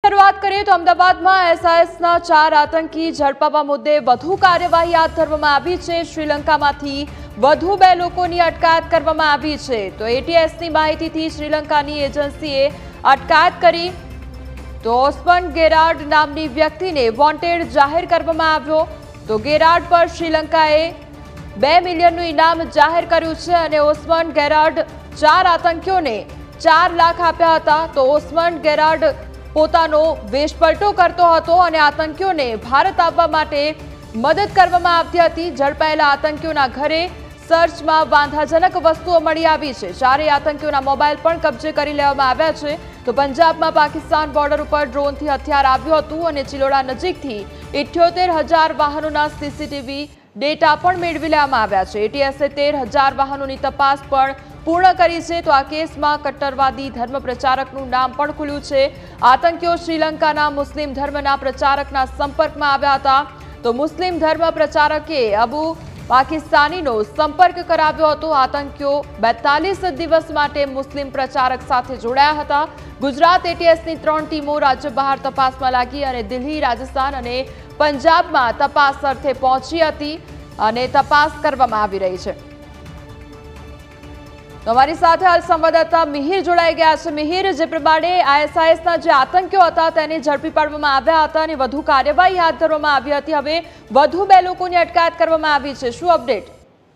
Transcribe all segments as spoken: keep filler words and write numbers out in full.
શરૂઆત કરીએ તો અમદાવાદમાં એસઆઈએસના ચાર આતંકી ઝડપાવા મુદ્દે વધુ કાર્યવાહી હાથ ધરવામાં આવી છે। શ્રીલંકામાંથી વધુ બે લોકોની અટકાયત કરવામાં આવી છે। તો એટીએસની માહિતીથી શ્રીલંકાની એજન્સીએ અટકાયત કરી તો ઓસ્મન ગેરાર્ડ નામની વ્યક્તિને વોન્ટેડ જાહેર કરવામાં આવ્યો। તો ગેરાર્ડ પર શ્રીલંકાએ બે મિલિયનનું ઇનામ જાહેર કર્યું છે અને ઓસ્મન ગેરાર્ડ ચાર આતંકીઓને ચાર લાખ આપ્યા હતા। તો ઓસ્મન ગેરાર્ડ પોતાનો વેશપલટો કરતો હતો અને આતંકીઓને ભારત આવવા માટે મદદ કરવામાં આવતી હતી। ઝડપાયેલા આતંકીઓના ઘરે સર્ચમાં વાંધાજનક વસ્તુઓ મળી આવી છે। ચારેય આતંકીઓના મોબાઈલ પણ કબજે કરી લેવામાં આવ્યા છે। તો પંજાબમાં પાકિસ્તાન બોર્ડર ઉપર ડ્રોનથી હથિયાર આવ્યું હતું અને ચિલોડા નજીકથી ઇઠ્યોતેર હજાર વાહનોના સીસીટીવી ડેટા પણ મેળવી લેવામાં આવ્યા છે। એટીએસે તેર હજાર વાહનોની તપાસ પણ પૂર્ણ કરી છે। તો આ કેસમાં કટ્ટરવાદી ધર્મ પ્રચારકનું નામ પણ ખુલ્યું છે। આતંકીઓ શ્રીલંકાના મુસ્લિમ ધર્મના પ્રચારકના સંપર્કમાં આવ્યા હતા। તો મુસ્લિમ ધર્મ પ્રચારકે અબુ પાકિસ્તાનીનો સંપર્ક કરાવ્યો હતો। આતંકીઓ બેતાલીસ દિવસ માટે મુસ્લિમ પ્રચારક સાથે જોડાયા હતા। ગુજરાત એટીએસની ત્રણ ટીમો રાજ્ય બહાર તપાસમાં લાગી અને દિલ્હી, રાજસ્થાન અને પંજાબમાં તપાસ અર્થે પહોંચી હતી અને તપાસ કરવામાં આવી રહી છે। તમારી સાથે હાલ સંવાદદાતા મિહિર જોડાઈ ગયા છે। મિહિર, જે પ્રમાણે આઈએસઆઈએસના જે આતંકીઓ હતા તેને ઝડપી પાડવામાં આવ્યા હતા અને વધુ કાર્યવાહી હાથ ધરવામાં આવી હતી। હવે વધુ બે લોકોની અટકાયત કરવામાં આવી છે, શું અપડેટ?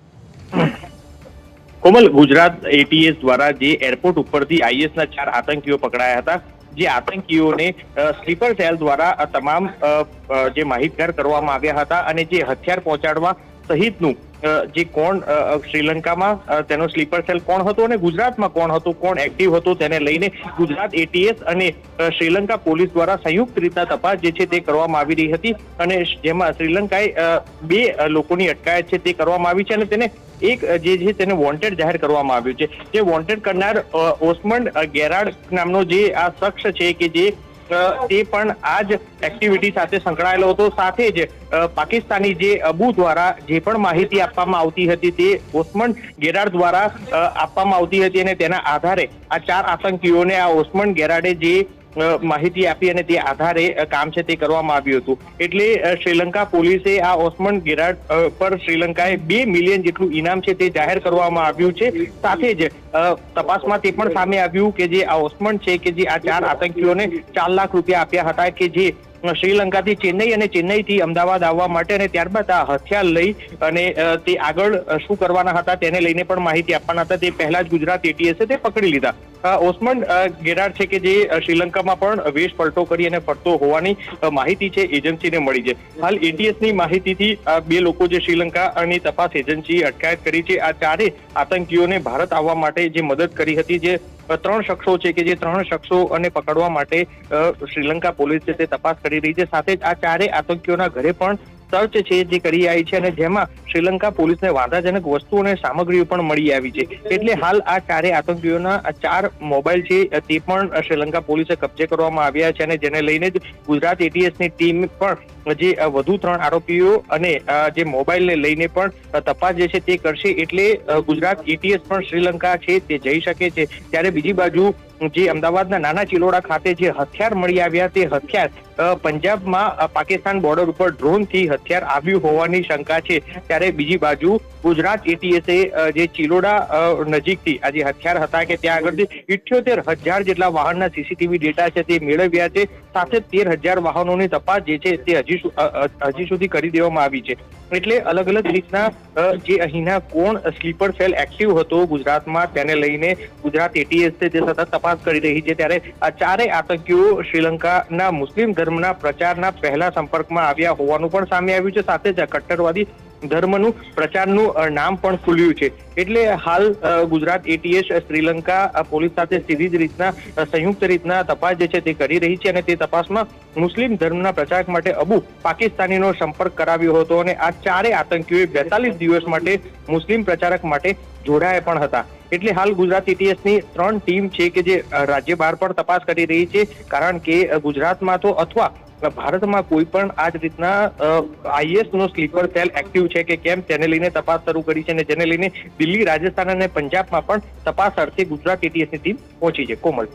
કોમલ, ગુજરાત એટીએસ દ્વારા જે એરપોર્ટ ઉપરથી આઈએસના ચાર આતંકીઓ પકડાયા હતા, જે આતંકીઓને સ્લીપર સેલ દ્વારા તમામ જે માહિતગાર કરવામાં આવ્યા હતા અને જે હથિયાર પહોંચાડવા સહિતનું જે કોણ શ્રીલંકામાં તેનો સ્લીપર સેલ કોણ હતો અને ગુજરાતમાં કોણ હતું, કોણ એક્ટિવ હતું, તેને લઈને ગુજરાત એટીએસ અને શ્રીલંકા પોલીસ દ્વારા સંયુક્ત રીતના તપાસ જે છે તે કરવામાં આવી રહી હતી અને જેમાં શ્રીલંકાએ બે લોકોની અટકાયત છે તે કરવામાં આવી છે અને તેને એક જે છે તેને વોન્ટેડ જાહેર કરવામાં આવ્યું છે। જે વોન્ટેડ કરનાર ઓસ્મન ગેરાર્ડ નામનો જે આ શખ્સ છે કે જે તે પણ આ જ એક્ટિવિટી સાથે સંકળાયેલો હતો। સાથે જ પાકિસ્તાની જે અબુ દ્વારા જે પણ માહિતી આપવામાં આવતી હતી તે ઓસ્મન ગેરાર્ડ દ્વારા આપવામાં આવતી હતી અને તેના આધારે આ ચાર આતંકીઓને આ ઓસ્મન ગેરાર્ડે જે માહિતી આપી અને તે આધારે કામ છે તે કરવામાં આવ્યું હતું। એટલે શ્રીલંકા પોલીસે આ ઓસ્મન ગેરાર્ડ પર શ્રીલંકાએ બે મિલિયન જેટલું ઇનામ છે તે જાહેર કરવામાં આવ્યું છે। સાથે જ તપાસમાં તે પણ સામે આવ્યું કે જે આ ઓસ્મન છે કે જે આ ચાર આતંકીઓને ચાર લાખ રૂપિયા આપ્યા હતા કે જે શ્રીલંકાથી ચેન્નઈ અને ચેન્નઈથી અમદાવાદ આવવા માટે અને ત્યારબાદ આ હથિયાર લઈ અને તે આગળ શું કરવાના હતા તેને લઈને પણ માહિતી આપવાના હતા। તે પહેલા જ ગુજરાત એટીએસે તે પકડી લીધા। ઓસ્મન ગેરાર્ડ છે કે જે શ્રીલંકામાં પણ વેશ પલટો કરી અને ફરતો હોવાની માહિતી છે એજન્સીને મળી છે। હાલ એટીએસની માહિતીથી બે લોકો જે શ્રીલંકાની તપાસ એજન્સીએ અટકાયત કરી છે, આ ચારે આતંકીઓને ભારત આવવા માટે જે મદદ કરી હતી, જે ત્રણ શખ્સો છે કે જે ત્રણ શખ્સો અને પકડવા માટે શ્રીલંકા પોલીસ છે તે તપાસ કરી રહી છે। સાથે જ આ ચારે આતંકીઓના ઘરે પણ સર્ચ છે જે કરી આવી છે અને જેમાં શ્રીલંકા પોલીસને વાંધાજનક વસ્તુઓ અને સામગ્રીઓ પણ મળી આવી છે। એટલે હાલ આ ચારે આતંકીઓના આ ચાર મોબાઈલ છે તે પણ શ્રીલંકા પોલીસે કબજે કરવામાં આવ્યા છે અને જેને લઈને જ ગુજરાત એટીએસની ટીમ પણ જે વધુ ત્રણ આરોપીઓ અને જે મોબાઈલને લઈને પણ તપાસ જે છે તે કરશે। એટલે ગુજરાત એટીએસ પણ શ્રીલંકા છે તે જઈ શકે છે। ત્યારે બીજી બાજુ જે અમદાવાદના નાના ચિલોડા ખાતે જે હથિયાર મળી આવ્યા તે હથિયાર પંજાબમાં પાકિસ્તાન બોર્ડર ઉપર ડ્રોનથી હથિયાર આવ્યું હોવાની શંકા છે। ત્યારે બીજી બાજુ ગુજરાત એટીએસે જે ચિલોડા નજીકથી આ જે હથિયાર હતા કે ત્યાં આગળથી ઇઠ્યોતેર હજાર જેટલા વાહનના સીસીટીવી ડેટા છે તે મેળવ્યા છે। સાથે તેર હજાર વાહનોની તપાસ જે છે તે હજી હજી સુધી કરી દેવામાં આવી છે। એટલે અલગ અલગ રીતના જે અહીંના કોણ સ્લીપર સેલ એક્ટિવ હતો ગુજરાતમાં તેને લઈને ગુજરાત એટીએસ છે તે સતત તપાસ કરી રહી છે। ત્યારે આ ચારેય આતંકીઓ શ્રીલંકાના મુસ્લિમ ધર્મના પ્રચારના પહેલા સંપર્કમાં આવ્યા હોવાનું પણ સામે આવ્યું છે। સાથે જ કટ્ટરવાદી ધર્મનું પ્રચારનું નામ પણ ખુલ્યું છે। એટલે હાલ ગુજરાત એટીએસ શ્રીલંકા પોલીસ સાથે સીધી જ રીતના સંયુક્ત રીતના તપાસ જે છે તે કરી રહી છે અને તે તપાસમાં મુસ્લિમ ધર્મના પ્રચારક માટે અબુ પાકિસ્તાનીનો સંપર્ક કરાવ્યો હતો અને આ ચારેય આતંકીઓએ બેતાલીસ દિવસ માટે મુસ્લિમ પ્રચારક માટે જોડાયા પણ હતા। એટલે હાલ ગુજરાત એટીએસની ત્રણ ટીમ છે કે જે રાજ્ય બહાર પણ તપાસ કરી રહી છે, કારણ કે ગુજરાતમાં તો અથવા ભારતમાં કોઈ પણ આ જ રીતના આઈએસ નો સ્લીપર સેલ એક્ટિવ છે કે કેમ તેને લઈને તપાસ શરૂ કરી છે અને જેને લઈને દિલ્હી, રાજસ્થાન અને પંજાબમાં પણ તપાસ અર્થે ગુજરાત એટીએસની ટીમ પહોંચી છે। કોમલ।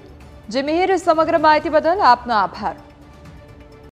જે મિહિર, સમગ્ર માહિતી બદલ આપનો આભાર.